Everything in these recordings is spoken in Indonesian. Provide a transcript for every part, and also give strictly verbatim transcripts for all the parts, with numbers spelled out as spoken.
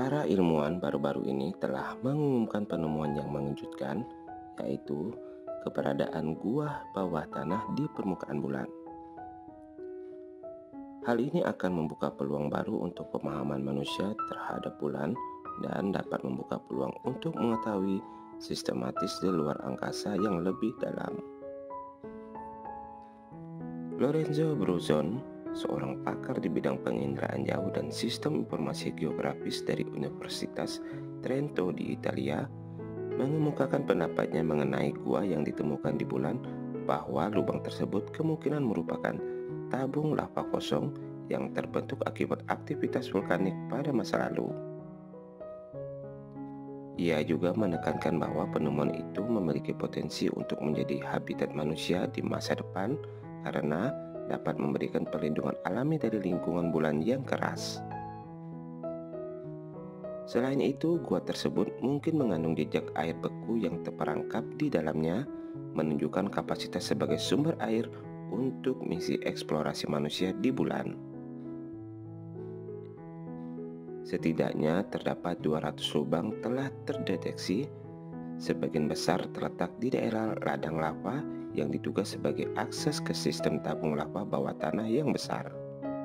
Para ilmuwan baru-baru ini telah mengumumkan penemuan yang mengejutkan, yaitu keberadaan gua bawah tanah di permukaan bulan. Hal ini akan membuka peluang baru untuk pemahaman manusia terhadap bulan dan dapat membuka peluang untuk mengetahui sistematis di luar angkasa yang lebih dalam. Lorenzo Bruzon, seorang pakar di bidang penginderaan jauh dan sistem informasi geografis dari Universitas Trento di Italia, mengemukakan pendapatnya mengenai gua yang ditemukan di bulan, bahwa lubang tersebut kemungkinan merupakan tabung lava kosong yang terbentuk akibat aktivitas vulkanik pada masa lalu. Ia juga menekankan bahwa penemuan itu memiliki potensi untuk menjadi habitat manusia di masa depan karena dapat memberikan perlindungan alami dari lingkungan bulan yang keras. Selain itu, gua tersebut mungkin mengandung jejak air beku yang terperangkap di dalamnya, menunjukkan kapasitas sebagai sumber air untuk misi eksplorasi manusia di bulan. Setidaknya terdapat dua ratus lubang telah terdeteksi, sebagian besar terletak di daerah ladang lava yang diduga sebagai akses ke sistem tabung lava bawah tanah yang besar.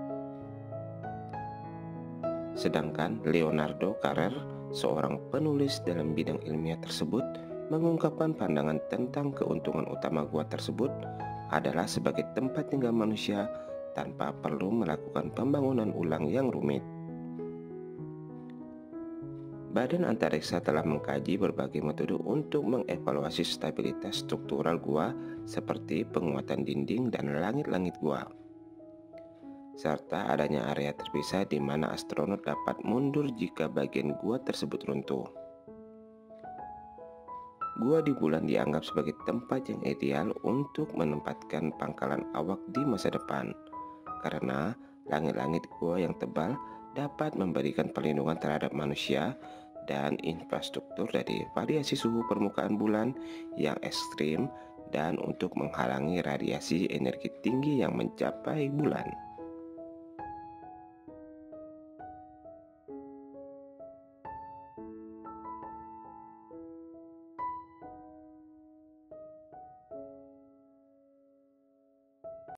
Sedangkan Leonardo Carrer, seorang penulis dalam bidang ilmiah tersebut, mengungkapkan pandangan tentang keuntungan utama gua tersebut adalah sebagai tempat tinggal manusia tanpa perlu melakukan pembangunan ulang yang rumit. Badan Antariksa telah mengkaji berbagai metode untuk mengevaluasi stabilitas struktural gua seperti penguatan dinding dan langit-langit gua, serta adanya area terpisah di mana astronot dapat mundur jika bagian gua tersebut runtuh. Gua di bulan dianggap sebagai tempat yang ideal untuk menempatkan pangkalan awak di masa depan, karena langit-langit gua yang tebal dapat memberikan perlindungan terhadap manusia dan infrastruktur dari variasi suhu permukaan bulan yang ekstrim dan untuk menghalangi radiasi energi tinggi yang mencapai bulan.